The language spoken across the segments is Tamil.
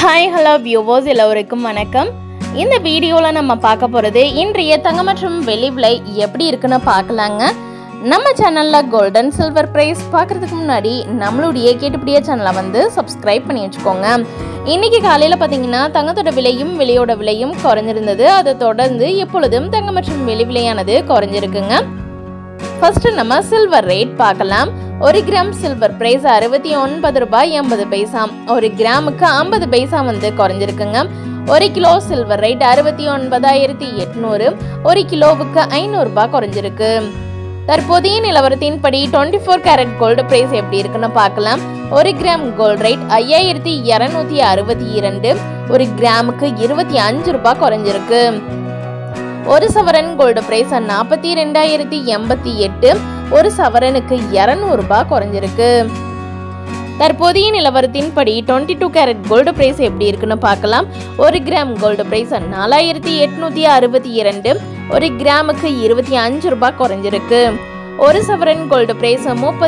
ஹாய் ஹலோ வியூவர்ஸ் எல்லோருக்கும் வணக்கம். இந்த வீடியோவில் நம்ம பார்க்க போகிறது இன்றைய தங்கம் மற்றும் வெள்ளி விலை எப்படி இருக்குன்னு பார்க்கலாங்க. நம்ம சேனலில் கோல்டன் சில்வர் ப்ரைஸ் பார்க்குறதுக்கு முன்னாடி நம்மளுடைய கேட்டுப்படிய சேனலை சப்ஸ்கிரைப் பண்ணி வச்சுக்கோங்க. இன்றைக்கி காலையில் பார்த்தீங்கன்னா தங்கத்தோட விலையும் வெளியோட விலையும் குறைஞ்சிருந்தது. அதை தொடர்ந்து எப்பொழுதும் தங்கம் மற்றும் வெள்ளி விலையானது குறைஞ்சிருக்குங்க. ஃபர்ஸ்ட் நம்ம சில்வர் ரேட் பார்க்கலாம். 1 கிராம் சில்வர் பிரைஸ் 69 ரூபாய் 80 பைசா. 1 கிராமுக்கு 50 பைசா குறைஞ்சிருக்குங்க. 1 கிலோ சில்வர் ரேட் 69,800. 1 கிலோவுக்கு 500 ரூபாய் குறைஞ்சிருக்கு. தற்போதைய நிலவரத்தின்படி 24 கேரட் கோல்டு பிரைஸ் எப்படி இருக்குன்னு பார்க்கலாம். 1 கிராம் கோல்டு ரேட் 5262. 1 கிராமுக்கு 25 ரூபாய் குறைஞ்சிருக்கு. 1 சவரன் கோல்டு பிரைஸ் 42,088. 1 சவரனுக்கு 200 ரூபாய் குறைஞ்சிருக்கு. தற்போதைய நிலவரத்தின்படி 22 கேரட் கோல்டு பிரைஸ் எப்படி இருக்குன்னு பார்க்கலாம். 1 கிராம் கோல்டு பிரைஸ் 4862. 1 கிராமுக்கு 25 ரூபாய் குறைஞ்சிருக்கு. 1 சவரன் கோல்டு பிரைஸ்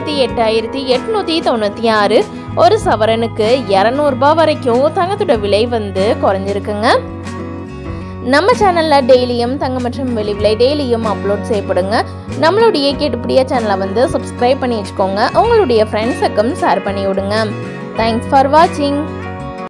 38,896. 1 சவரனுக்கு 200 ரூபாய் வரைக்கும் தங்கத்தோட விலை குறைஞ்சிருக்குங்க. நம்ம சேனலில் டெய்லியும் தங்கம் மற்றும் வெள்ளி விலை டெய்லியும் அப்லோட் செய்யப்படுங்க. நம்மளுடைய கேட்டுப்படிய சேனலை சப்ஸ்கிரைப் பண்ணி வச்சுக்கோங்க. உங்களுடைய ஃப்ரெண்ட்ஸுக்கும் ஷேர் பண்ணி விடுங்க. தேங்க்ஸ் ஃபார் வாட்சிங்.